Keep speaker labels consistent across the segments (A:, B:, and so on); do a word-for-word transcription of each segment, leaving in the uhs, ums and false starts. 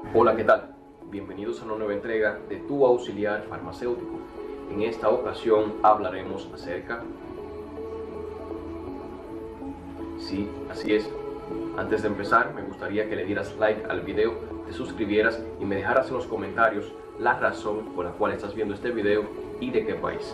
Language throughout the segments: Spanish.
A: Hola, ¿qué tal? Bienvenidos a una nueva entrega de Tu Auxiliar Farmacéutico. En esta ocasión hablaremos acerca... Sí, así es. Antes de empezar, me gustaría que le dieras like al video, te suscribieras y me dejaras en los comentarios la razón por la cual estás viendo este video y de qué país.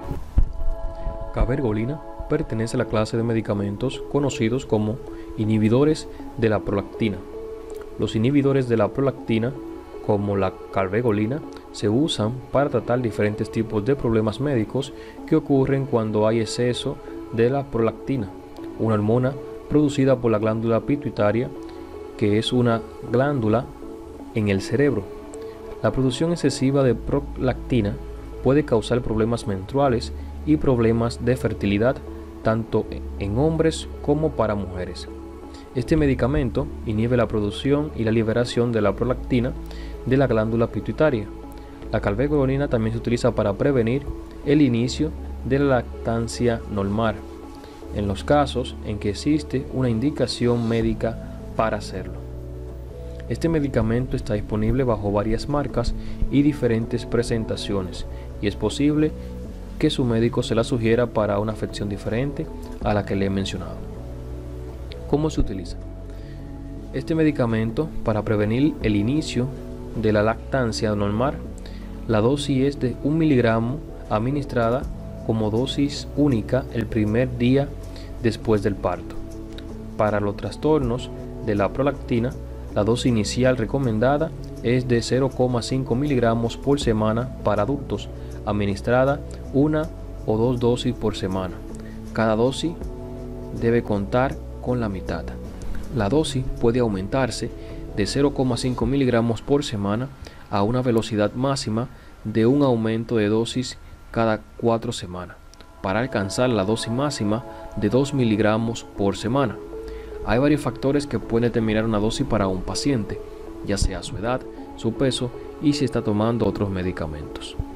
B: Cabergolina pertenece a la clase de medicamentos conocidos como inhibidores de la prolactina. Los inhibidores de la prolactina, como la cabergolina, se usan para tratar diferentes tipos de problemas médicos que ocurren cuando hay exceso de la prolactina, una hormona producida por la glándula pituitaria, que es una glándula en el cerebro. La producción excesiva de prolactina puede causar problemas menstruales y problemas de fertilidad tanto en hombres como para mujeres. Este medicamento inhibe la producción y la liberación de la prolactina de la glándula pituitaria. La cabergolina también se utiliza para prevenir el inicio de la lactancia normal, en los casos en que existe una indicación médica para hacerlo. Este medicamento está disponible bajo varias marcas y diferentes presentaciones, y es posible que su médico se la sugiera para una afección diferente a la que le he mencionado. ¿Cómo se utiliza? Este medicamento, para prevenir el inicio de la lactancia normal, la dosis es de un miligramo administrada como dosis única el primer día después del parto. Para los trastornos de la prolactina, la dosis inicial recomendada es de cero coma cinco miligramos por semana para adultos, administrada una o dos dosis por semana. Cada dosis debe contar con la mitad. La dosis puede aumentarse de cero coma cinco miligramos por semana a una velocidad máxima de un aumento de dosis cada cuatro semanas, para alcanzar la dosis máxima de dos miligramos por semana. Hay varios factores que pueden determinar una dosis para un paciente, ya sea su edad, su peso y si está tomando otros medicamentos.